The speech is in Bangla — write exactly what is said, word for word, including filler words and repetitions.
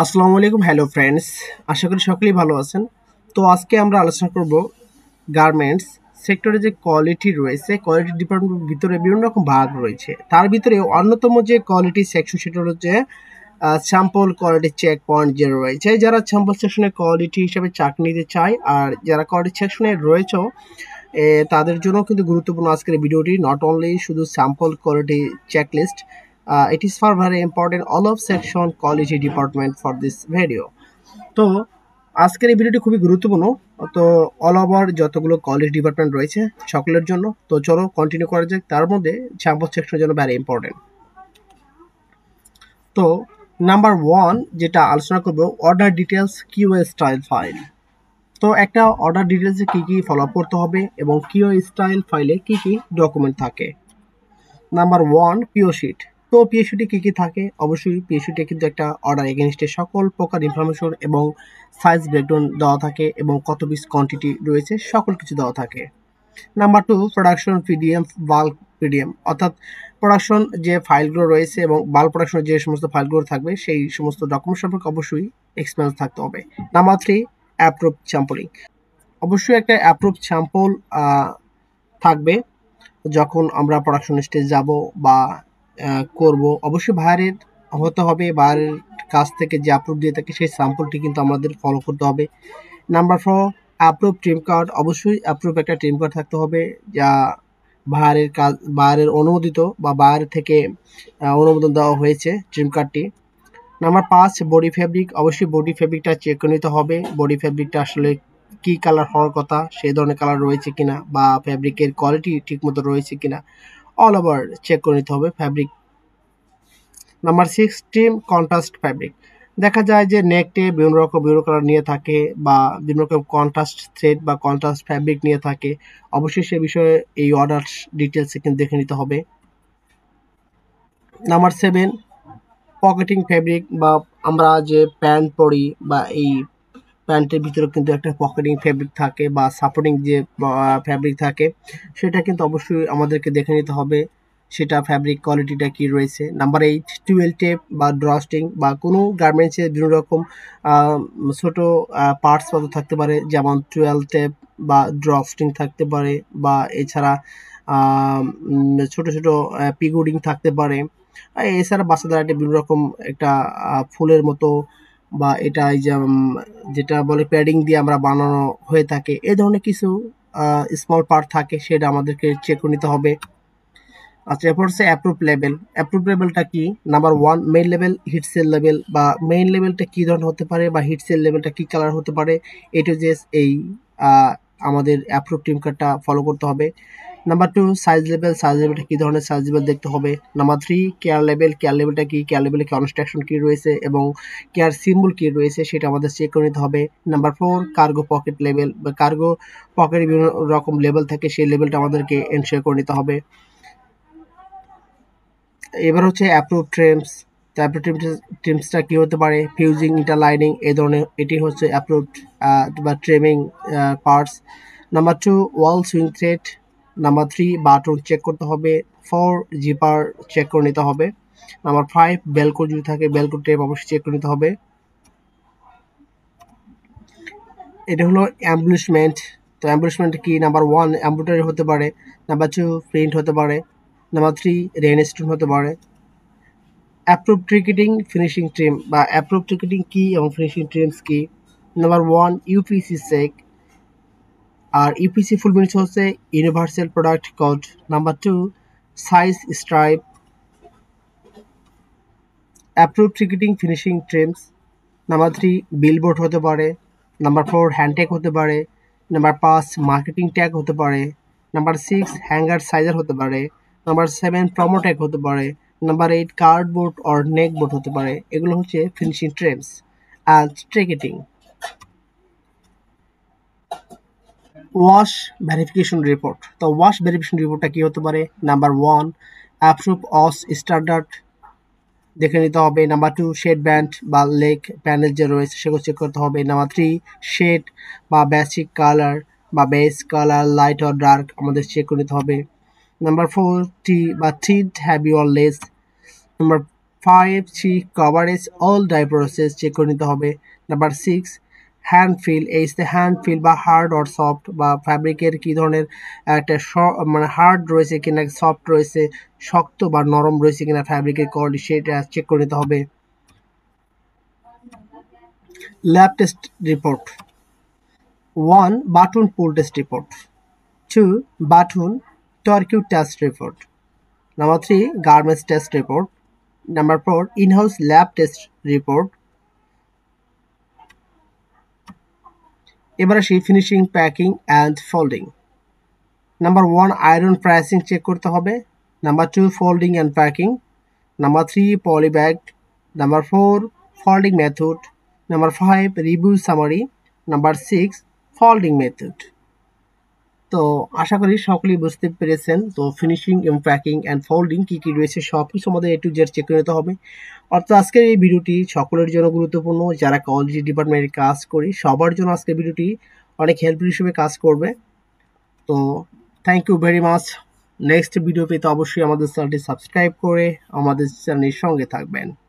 আসসালামু আলাইকুম, হ্যালো ফ্রেন্ডস। আশা করি সকলেই ভালো আছেন। তো আজকে আমরা আলোচনা করব গার্মেন্টস সেক্টরে যে কোয়ালিটি রয়েছে, কোয়ালিটি ডিপার্টমেন্টের ভিতরে বিভিন্ন রকম ভাগ রয়েছে। তার ভিতরে অন্যতম যে কোয়ালিটি সেকশন সেটা হচ্ছে স্যাম্পল কোয়ালিটি চেক পয়েন্ট যে রয়েছে। যারা স্যাম্পল সেকশনে কোয়ালিটি হিসেবে চাকরি নিতে চায় আর যারা কোয়ালিটি সেকশনে রয়েছে এ, তাদের জন্য কিন্তু গুরুত্বপূর্ণ আজকের এই ভিডিওটি। নট অনলি শুধু sample quality checklist, uh, it is for very important all of section quality department for this video. তো আজকের এই ভিডিওটি খুবই গুরুত্বপূর্ণ। তো অল ওভার যতগুলো কোয়ালিটি ডিপার্টমেন্ট রয়েছে সকলের জন্য। তো চলো কন্টিনিউ করা যাক। তার মধ্যে স্যাম্পল সেকশনের জন্য ভেরি ইম্পর্টেন্ট। তো নাম্বার ওয়ান যেটা আলোচনা করবো, order details Q style file. তো একটা অর্ডার ডিটেলসে কী কী ফলো আপ করতে হবে এবং কিউ স্টাইল ফাইলে কী কী ডকুমেন্ট থাকে। Number one, PO sheet. তো পিও শিটে কী কী থাকে? অবশ্যই পিও শিটে কিন্তু একটা অর্ডার এগেনস্টের সকল প্রকার ইনফরমেশন এবং সাইজ ব্রেকডাউন দেওয়া থাকে এবং কত পিস কোয়ান্টিটি রয়েছে সকল কিছু দেওয়া থাকে। Number two, production PDM, bulk PDM, অর্থাৎ প্রোডাকশন যে ফাইলগুলো রয়েছে এবং বাল্ক প্রোডাকশনের যে সমস্ত ফাইলগুলো থাকবে সেই সমস্ত ডকুমেন্ট সম্পর্কে অবশ্যই এক্সপিরিয়েন্স থাকতে হবে। Number three, approve sampling. অবশ্যই একটা অ্যাপ্রুভ স্যাম্পল থাকবে যখন আমরা প্রোডাকশন স্টেজ যাব বা করব। অবশ্যই বাইরের হতে হবে, বাইরের কাছ থেকে যে অ্যাপ্রুভ দিয়ে থাকে সেই স্যাম্পলটি কিন্তু আমাদের ফলো করতে হবে। Number four, approve trim card. অবশ্যই অ্যাপ্রুভ একটা টিম কার্ড থাকতে হবে যা বাইরের কাজ, বাইরের অনুমোদিত বা বাইরে থেকে অনুমোদন দেওয়া হয়েছে টিম কার্ডটি। নাম্বার পাঁচ, বডি ফেব্রিক। অবশ্যই বডি ফেব্রিকটা চেক করে নিতে হবে, বডি ফেব্রিকটা আসলে কি কালার হওয়ার কথা সেই ধরনের কালার রয়েছে কিনা বা ফ্যাব্রিকের কোয়ালিটি ঠিকমতো রয়েছে কিনা অল ওভার চেক করে নিতে হবে fabric. Number six, trim contrast fabric. দেখা যায় যে নেকটে বিভিন্ন রকম বিভিন্ন কালার নিয়ে থাকে বা বিভিন্ন রকম কন্ট্রাস্ট থ্রেড বা কন্ট্রাস্ট ফ্যাব্রিক নিয়ে থাকে। অবশ্যই সে বিষয়ে এই অর্ডার ডিটেলসে কিন্তু দেখে নিতে হবে। নাম্বার সেভেন, পকেটিং ফ্যাব্রিক, বা আমরা যে প্যান্ট পরি বা এই প্যান্টের ভিতরে কিন্তু একটা পকেটিং ফ্যাব্রিক থাকে বা সাপোর্টিং যে ফ্যাব্রিক থাকে সেটা কিন্তু অবশ্যই আমাদেরকে দেখে নিতে হবে সেটা ফ্যাব্রিক কোয়ালিটিটা কি রয়েছে। নাম্বার এইট, টুয়েল টেপ বা ড্রস্টিং, বা কোনো গার্মেন্টসে বিভিন্ন রকম ছোট পার্টস পত্র থাকতে পারে, যেমন টুয়েল টেপ বা ড্রস্টিং থাকতে পারে, বা এছাড়া ছোট ছোট পিগুডিং থাকতে পারে। এছাড়া বাচ্চাদের একটা বিভিন্ন রকম একটা ফুলের মতো বা এটা এই যে যেটা বলে প্যাডিং দিয়ে আমরা বানানো হয়ে থাকে, এই ধরনের কিছু স্মল পার্ট থাকে, সেটা আমাদেরকে চেক করে নিতে হবে। আচ্ছা, এরপর হচ্ছে অ্যাপ্রুভ লেভেল। অ্যাপ্রুভ লেভেলটা কি? Number one, main level, hit sell level, বা মেইন লেভেলটা কী ধরনের হতে পারে বা হিট সেল লেভেলটা কী কালার হতে পারে, এটা যে এই আমাদের অ্যাপ্রুভ টিম কার্ডটা ফলো করতে হবে। নাম্বার টু, সাইজ লেভেল। সাইজ লেভেলটা কী ধরনের সাইজ লেভেল দেখতে হবে। নাম্বার থ্রি, কেয়ার লেভেল। কেয়ার লেভেলটা কি, কেয়ার লেভেলে কনস্ট্রাকশন কী রয়েছে এবং কেয়ার সিম্বল কী রয়েছে সেটা আমাদের চেক করে নিতে হবে। নাম্বার ফোর, কার্গো পকেট লেভেল, বা কার্গো পকেটে বিভিন্ন রকম লেভেল থাকে, সেই লেভেলটা আমাদেরকে এনশিওর করে নিতে হবে। এবার হচ্ছে অ্যাপ্রুভ ট্রিমস। তো অ্যাপ্রুভ ট্রিমসটা কী হতে পারে? ফিউজিং, ইন্টারলাইনিং, এই ধরনের, এটি হচ্ছে অ্যাপ্রুভ বা trimming parts. Number two, wall swing thread. Number three, button check করতে হবে। ফোর, জিপার চেক করে নিতে হবে। নাম্বার ফাইভ, বেলকো যদি থাকে বেলকো টেপ অবশ্যই চেক করে নিতে হবে। এটা হলো অ্যাম্বুলিশমেন্ট। তো অ্যাম্বুলিশমেন্ট কি? নাম্বার ওয়ান, এমব্রয়ডারি হতে পারে। নাম্বার টু, প্রিন্ট হতে পারে। নাম্বার থ্রি, রেইনস্টোন হতে পারে। অ্যাপ্রুভ টিকেটিং, ফিনিশিং ট্রিম, বা অ্যাপ্রুভ টিকেটিং কি এবং ফিনিশিং ট্রিমস কি? নাম্বার ওয়ান, ইউপিসি চেক, আর ইউপিসি ফুল মিনিটস হচ্ছে universal product code. Number two, size stripe. Approve ticketing, finishing trims. Number three, billboard হতে পারে। নাম্বার ফোর, হ্যান্ড ট্যাগ হতে পারে। নাম্বার পাঁচ, মার্কেটিং ট্যাগ হতে পারে। নাম্বার সিক্স, হ্যাঙ্গার সাইজার হতে পারে। নাম্বার সেভেন, প্রোমো ট্যাগ হতে পারে। Number eight, cardboard or neck board হতে পারে। এগুলো হচ্ছে finishing trims and ticketing. Wash verification report. তো ওয়াশ ভেরিফিকেশন রিপোর্টটা কী হতে পারে? Number one, approve as standard দেখে নিতে হবে। নাম্বার টু, শেড ব্যান্ড বা লেগ প্যানেল যে রয়েছে সেগুলো চেক করতে হবে। নাম্বার থ্রি, শেড বা বেসিক কালার বা base colour, light or dark আমাদের চেক করে নিতে হবে। নাম্বার ফোর, টি বা থিড, heavy or less. Number five C coverage all dye process check করে নিতে হবে। নাম্বার সিক্স হ্যান্ড ফিল, এই হ্যান্ড ফিল বা হার্ড অর সফট বা ফ্যাব্রিকের কী ধরনের একটা মানে হার্ড রয়েছে কিনা, সফট রয়েছে, শক্ত বা নরম রয়েছে কিনা ফ্যাব্রিকের কোয়ালিটি, সেটা চেক করে নিতে হবে। Lab test report, one button pull test report, two button torque test report, number three garments test report, number four in house lab test report. এবার আসি finishing, packing and folding. Number one iron pricing check করতে হবে, number two folding and packing, number three polybag, number four folding method, number five review summary, number six folding method. তো আশা করি সকলেই বুঝতে পেরেছেন। তো ফিনিশিং এবং প্যাকিং অ্যান্ড ফোল্ডিং কী কী রয়েছে সব কিছু আমাদের এ টু জেড চেক করে নিতে হবে। অর্থাৎ আজকের এই ভিডিওটি সকলের জন্য গুরুত্বপূর্ণ, যারা কোয়ালিটি ডিপার্টমেন্টে কাজ করি সবার জন্য আজকের ভিডিওটি অনেক হেল্পফুল হিসেবে কাজ করবে। তো thank you very much. Next video পেতে অবশ্যই আমাদের চ্যানেলটি সাবস্ক্রাইব করে আমাদের চ্যানেলের সঙ্গে থাকবেন।